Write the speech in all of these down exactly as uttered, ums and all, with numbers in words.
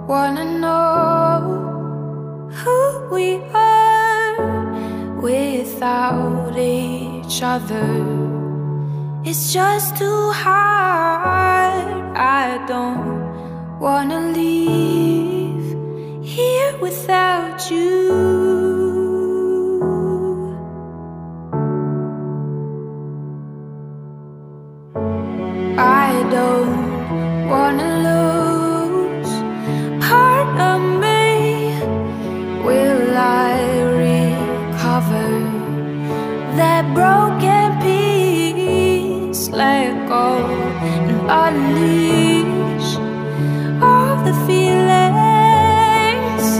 wanna know who we are without each other. It's just too hard. I don't wanna leave here without you. I don't wanna lose part of me. Will I recover that broken piece? Let go and unleash all the feelings.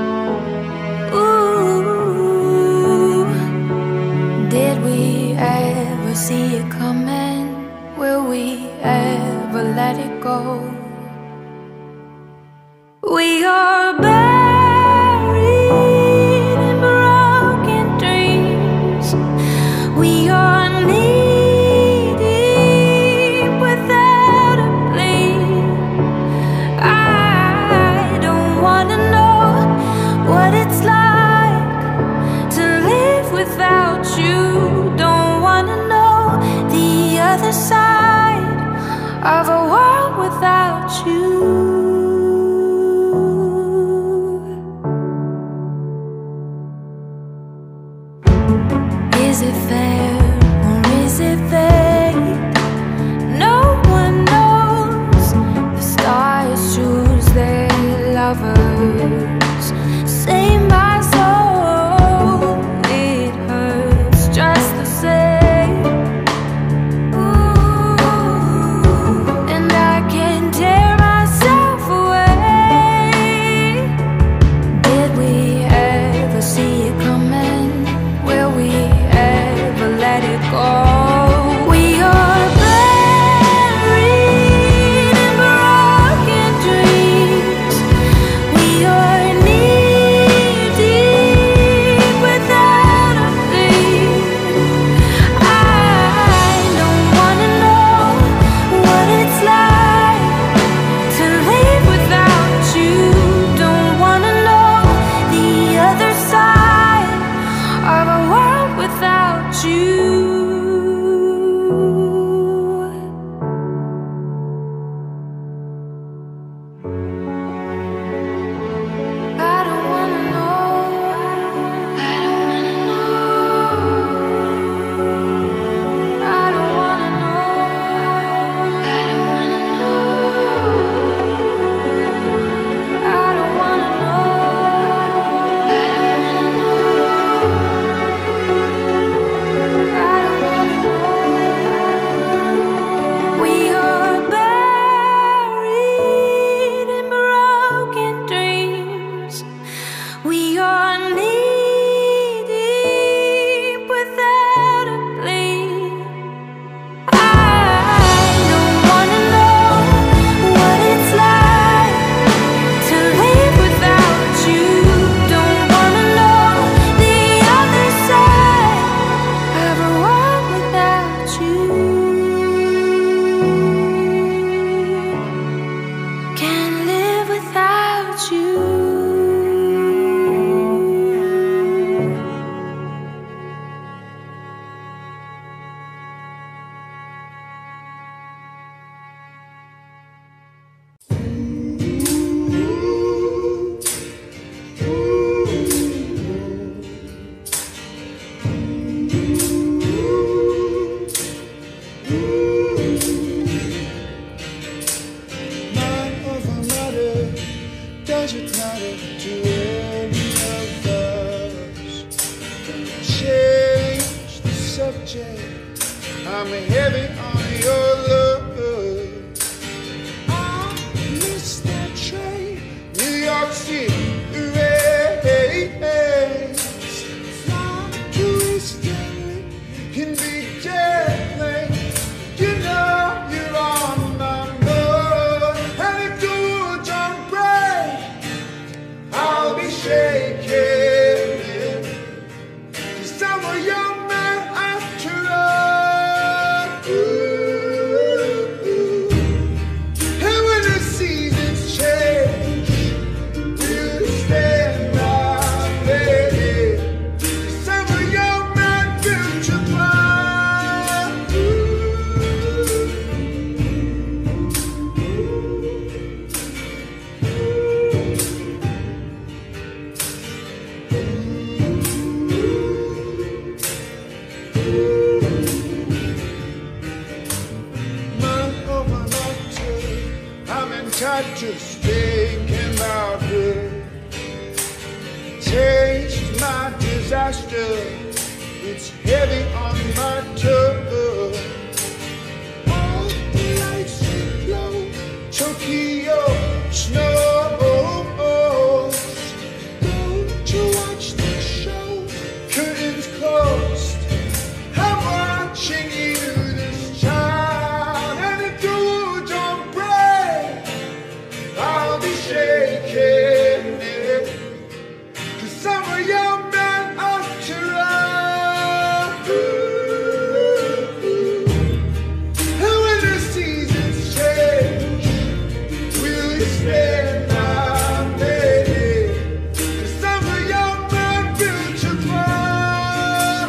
Ooh, did we ever see it coming? Will we ever let it go? We are buried in broken dreams. We are knee-deep without a plea. I don't wanna know what it's like to live without you. Don't wanna know the other side of a world without you. Is it fair or is it fake? No one knows. The stars choose their lovers. Save my soul, it hurts just the same. Ooh, and I can't tear myself away. Did we ever see it coming? Will we ever let it go? We are buried in broken dreams. We are knee-deep without a plea. I don't wanna know what it's like to live without you. Don't wanna know the other side of a world without you. I don't wanna know. I don't wanna know. I don't wanna know. I don't wanna know. I don't wanna know. I don't wanna know. We are buried in broken dreams. We are knee-deep without a plea. I don't wanna know what it's like to live without you. Don't wanna know the other side of a world without you. Can't live without you. None of our matter, does it matter to any of us? Change the subject, I'm heavy on your love. I miss that train, New York City race. Fly to Easterly in big jet plane. You know you're on my mind. And if the woods don't break, I'll be shaking. 'Cause I'm a young man after all. Ooh, ooh. And when the seasons change, pasture, it's heavy on my tongue. All the lights glow, Tokyo snows. Don't you watch the show? Curtains closed. I'm watching you, this child, and if you don't break, I'll be shaking it. 'Cause I'm a young man after all. And when the seasons change, will you stand by me? 'Cause I'm a young man built to fly.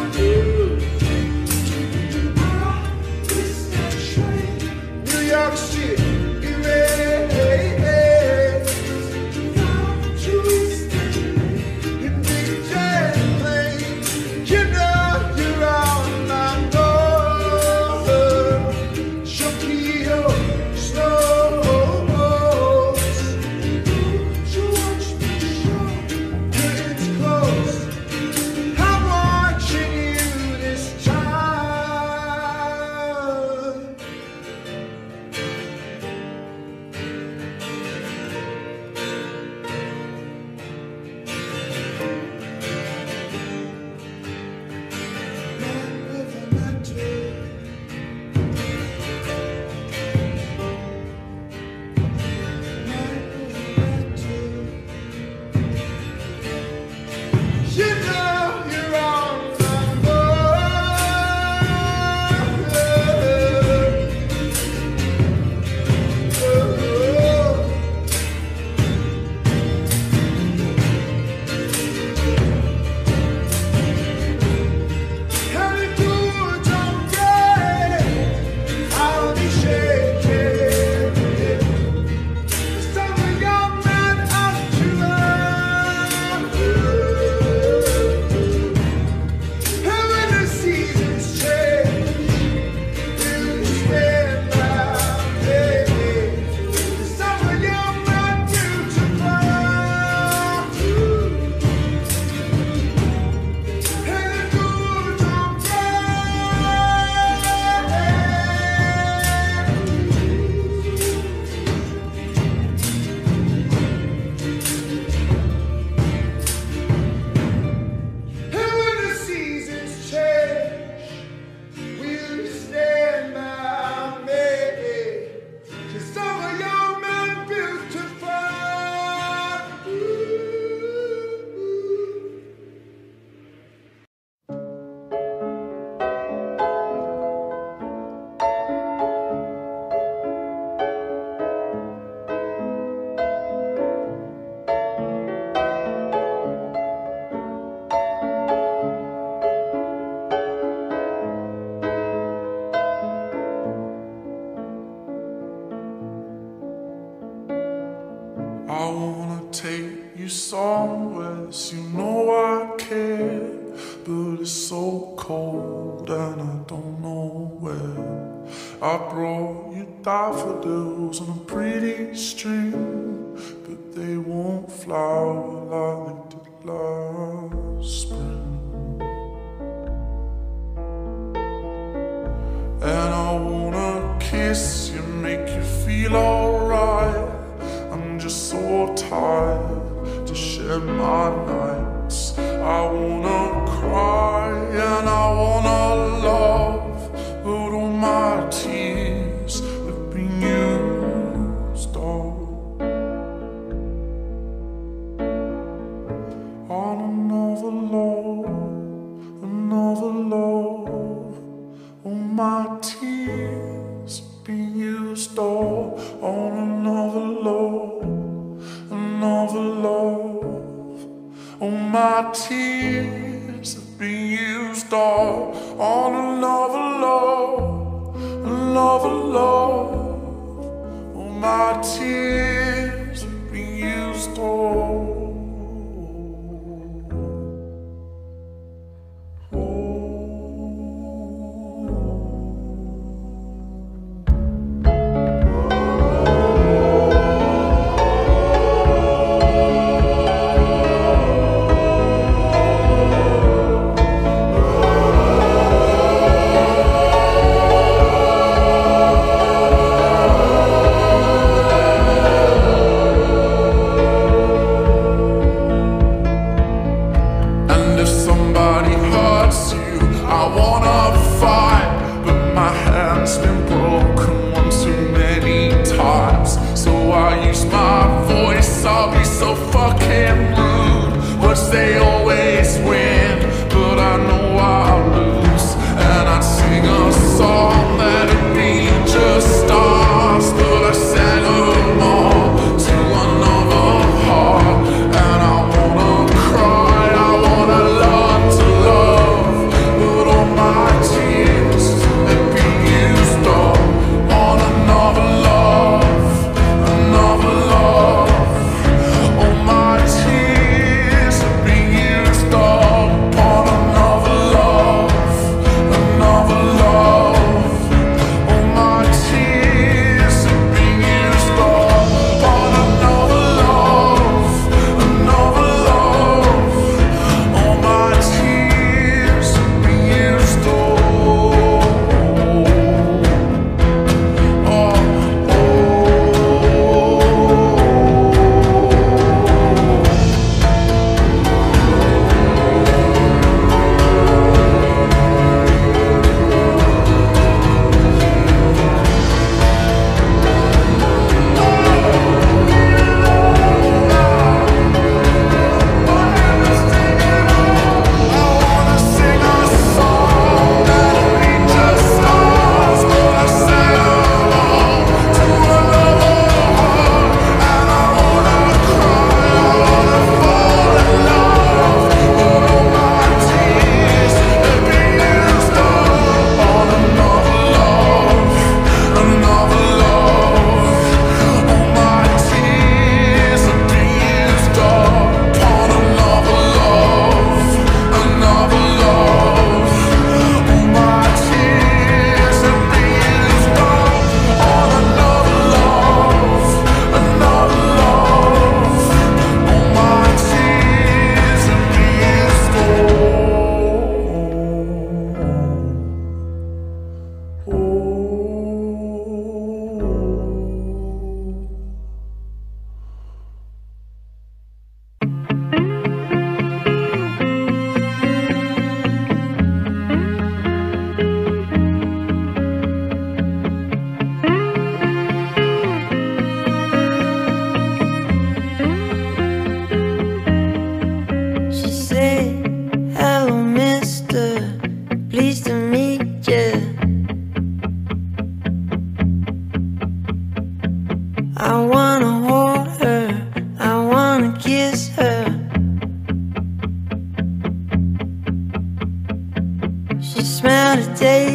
New York City, erase. In big jet planes, you know you're on my board. Tokyo snows. You watch me show, curtains closed. I'm watching you this time. Man of a matter. Man of a matter. You know you're on my board. And if you don't get, I'll be shaking it. 'Cause I'm a young man after all. And when the seasons change, will you stand by me? 'Cause I'm a young man built to fly. And if you don't And when the seasons change, will you stand by me? 'Cause I'm a young man built to fly. I wanna take you somewhere, you know I care, but it's so cold and I don't know where. I brought you daffodils on a pretty string, but they won't flower like they did last spring. And I wanna kiss you, make you feel alright. I'm just so tired to share my nights. I wanna cry and I wanna love, but all my tears have been used all on another love, another love. All my tears have been used all on another love, another love. All my tears have been used all on another love, another love. All my tears have been used all.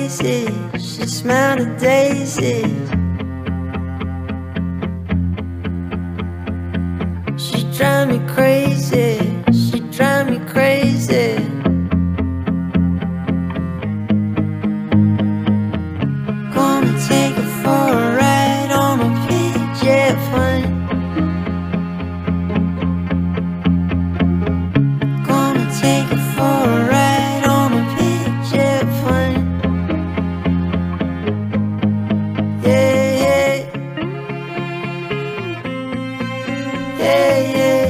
crazy. She smelled the daisies. She drive me crazy. She drive me crazy. Gonna take her for a ride on a P J plane. Gonna take her for a ride on a P J plane. Yeah, yeah. Yeah, yeah.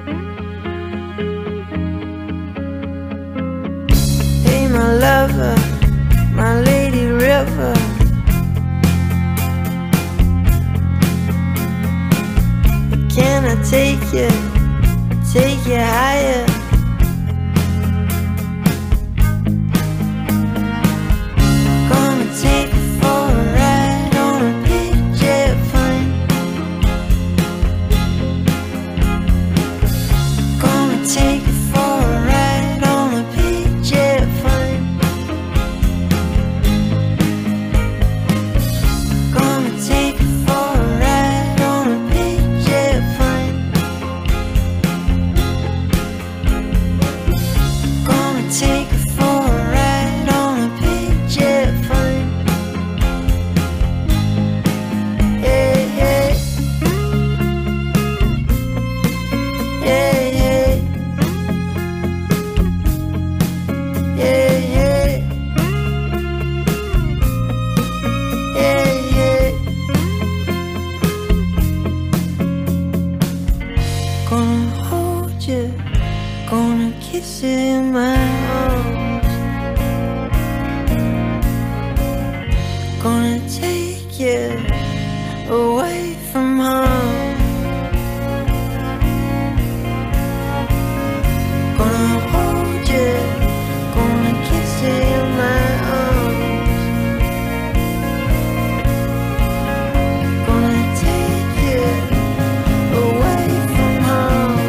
Hey, my lover, my lady river. Can I take you, take you higher? Gonna take you for a ride on a P J plane. Gonna take you for a ride on a P J plane. Gonna take you for a ride on a P J plane. Gonna take you for a ride on a P J plane. Yeah, yeah. Yeah, yeah. Yeah, yeah. Yeah, yeah. Gonna hold you, gonna kiss you in my arms. Gonna take you away from home. Gonna hold you, gonna kiss you in my arms. Gonna take you away from home.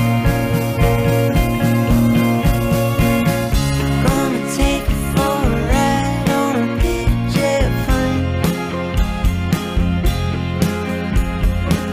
Gonna take you for a ride on a P J plane.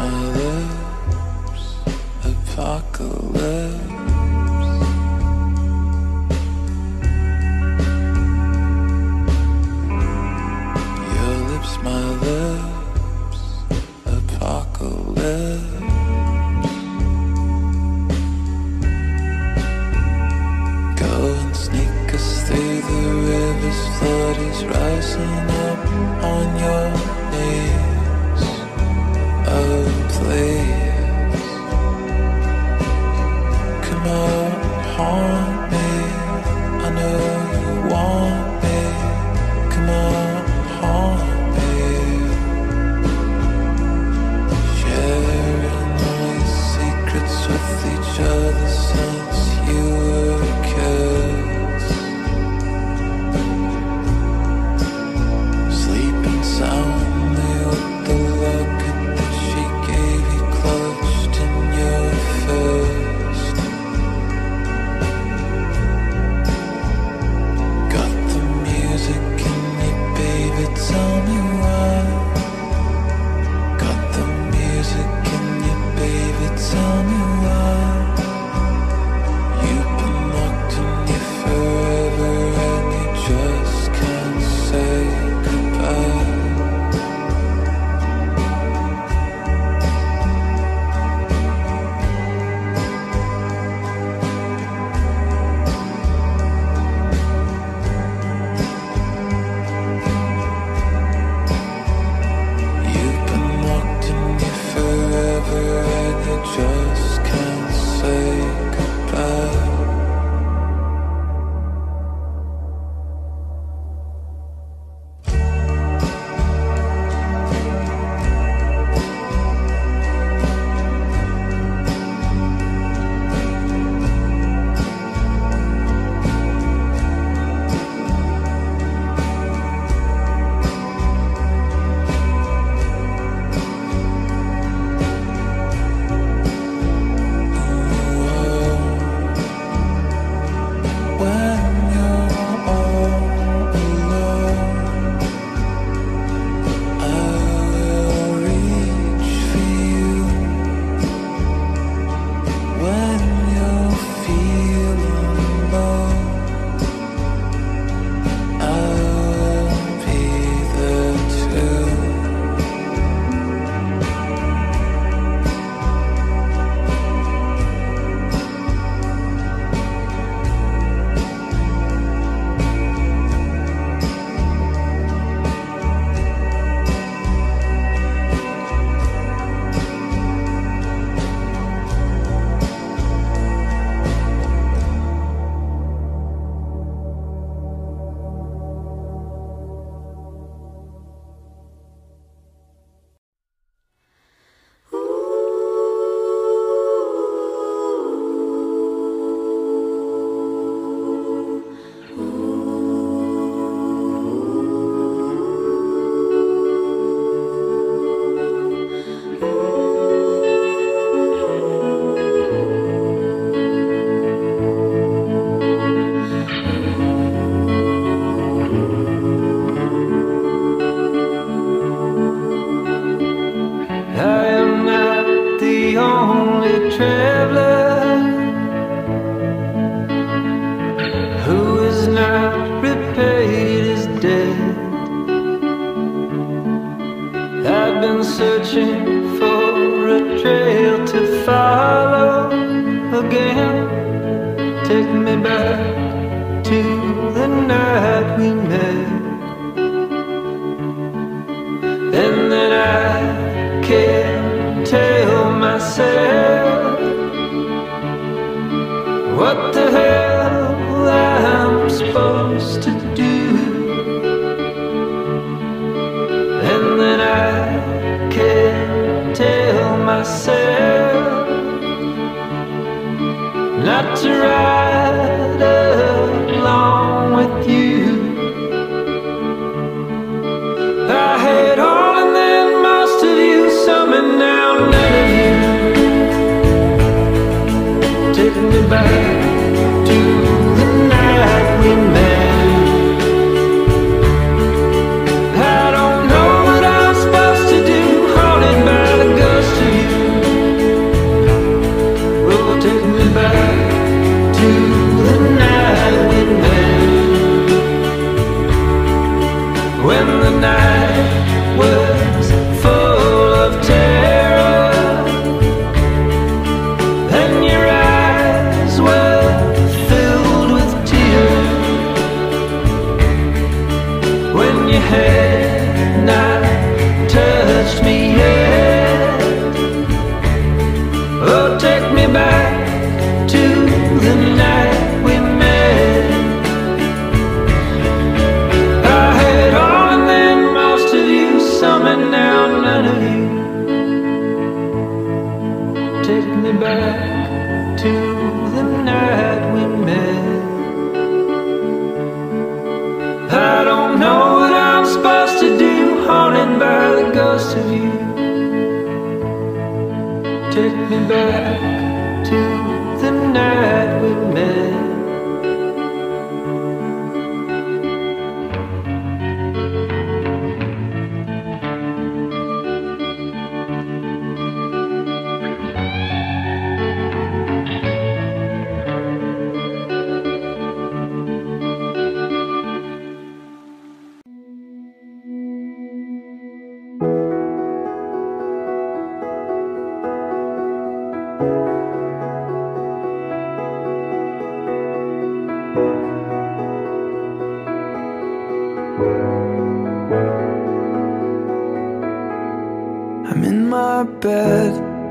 my lips, apocalypse. Your lips, my lips, apocalypse. Go and sneak us through the river's flood is rising up on your knees. Oh, please, come on, haunt me. I know you want me. Come on, haunt me. Sharing all your secrets with each other since you were kids. Sleeping soundly with the locket that she gave you clutched in your fist. Got the music in you, baby, tell me why. Got the music in you, baby, tell me why. You've been locked in you forever and you just can't say goodbye. You've been locked in you forever and you just can't say goodbye. When you're all alone, I will reach for you. When you're feeling low, I will be there too. I am not the only traveler who is not repaid his debt. I've been searching for a trail to follow again. Take me back to the night we met. And then I can't tell myself what the hell I'm supposed to do. And then I can't tell myself not to ride along with you. I had all and then most of you, some and now none of you. Take me back to the night we met. I don't know what I'm supposed to do, haunted by the ghost of you. Take me back to the night we met. I don't know what I'm supposed to do, haunted by the ghost of you. Take me back to the night we met. I'm in my bed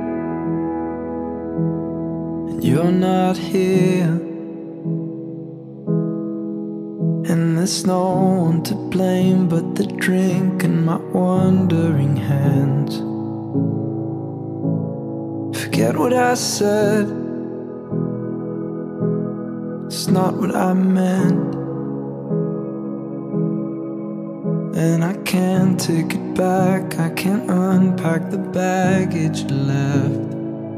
and you're not here, and there's no one to blame but the drink and my wandering hands. Forget what I said, it's not what I meant, and I can't take it back. I can't unpack the baggage left.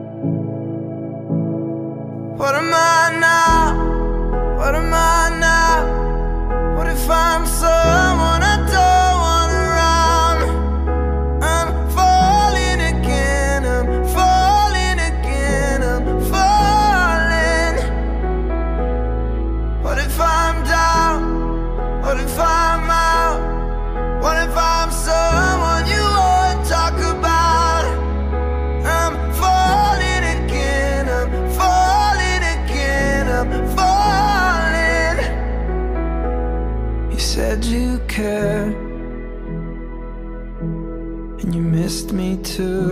What am I now? What am I now? What if I'm someone I don't want around? I'm falling again, I'm falling again, I'm falling. What if I'm down? What if I'm out? What if I'm someone you won't talk about? I'm falling again, I'm falling again, I'm falling. You said you cared, and you missed me too,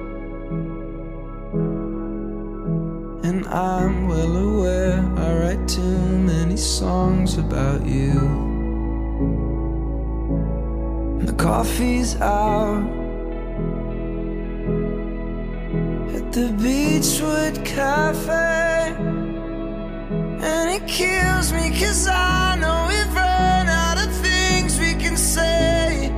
and I'm well aware I write too many songs about you. The coffee's out at the Beachwood Cafe, and it kills me 'cause I know we've run out of things we can say.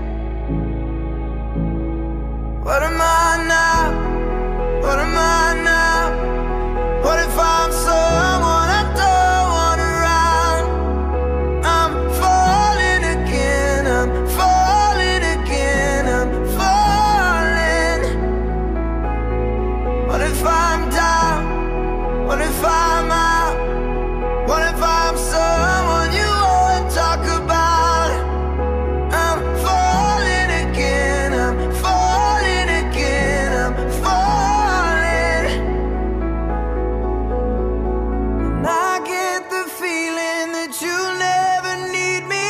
What am I now? What am I now? What if I'm someone I don't want around? I'm falling again, I'm falling again, I'm falling. What if I'm down? What if I'm out? What if I'm someone you won't talk about? I'm falling again, I'm falling again, I'm falling. And I get the feeling that you'll never need me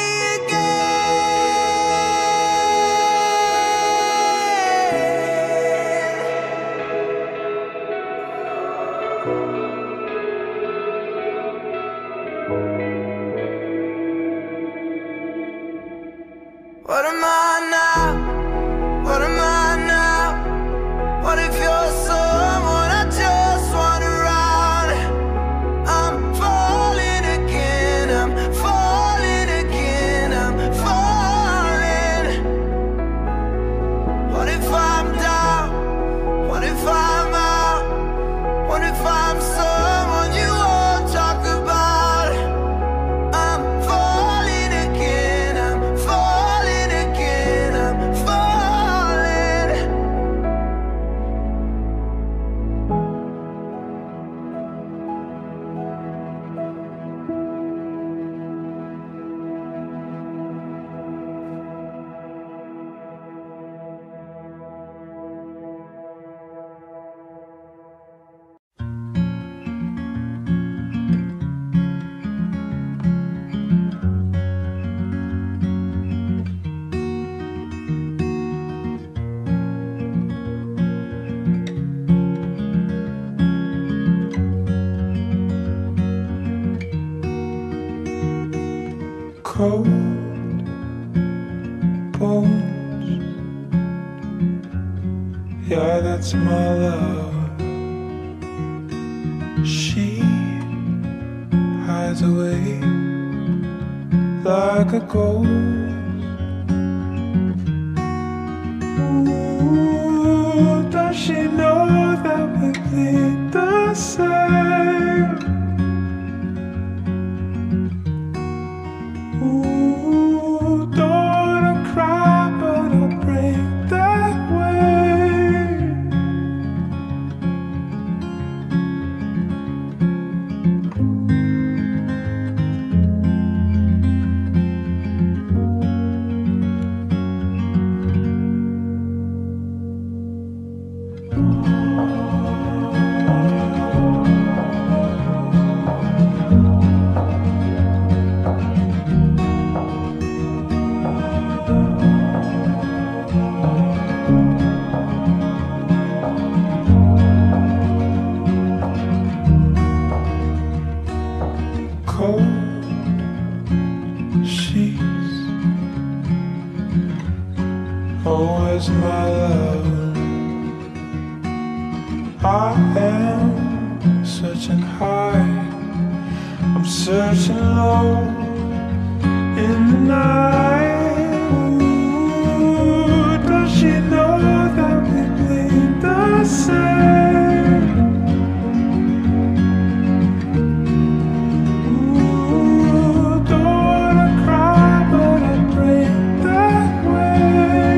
What am I now? What am I now? What if you're someone I just want around? I'm falling again, I'm falling again, I'm falling. What if I'm down? What if I'm out? What if I'm someone you won't talk about? I'm falling again, I'm falling again, I'm falling. Cold bones, yeah, that's my love. She hides away like a ghost. Ooh, does she know that we bleed the same? Ooh, don't cry, but I'll break that way. Cold sheets, always my love. I am searching high, I'm searching low in the night. Ooh, does she know that we bleed the same? Ooh, don't cry, but I break that way.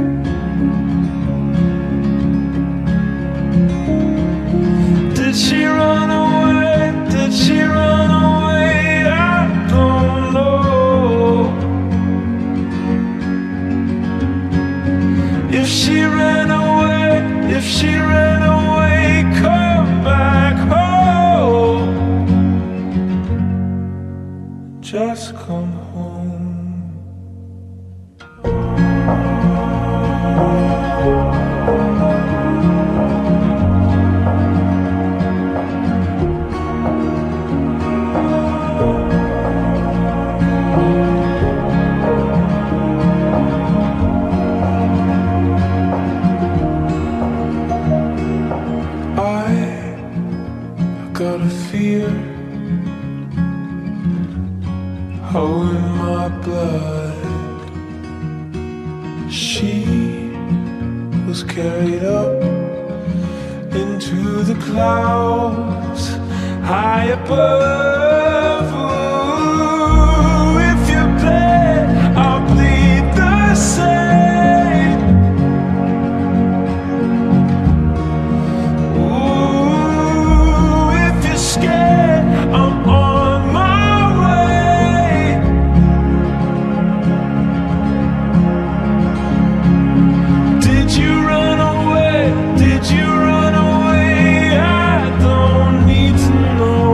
Did she run away? Did she run away? I don't know. If she ran away, if she ran away, come back home. Just come home. I got a fear, oh, in my blood. She was carried up into the clouds high above. Ooh, if you bleed, I'll bleed the same. Ooh, if you're scared, I'm on my way. Did you run away? Did you run away? I don't need to know.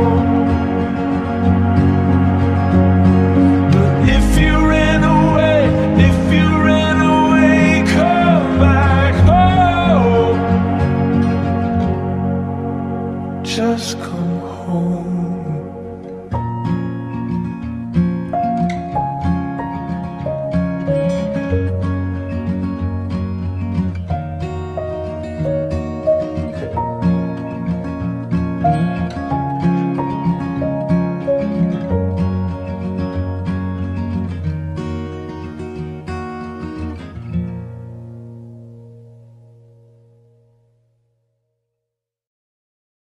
But if you ran away, if you ran away, come back home. Just come home.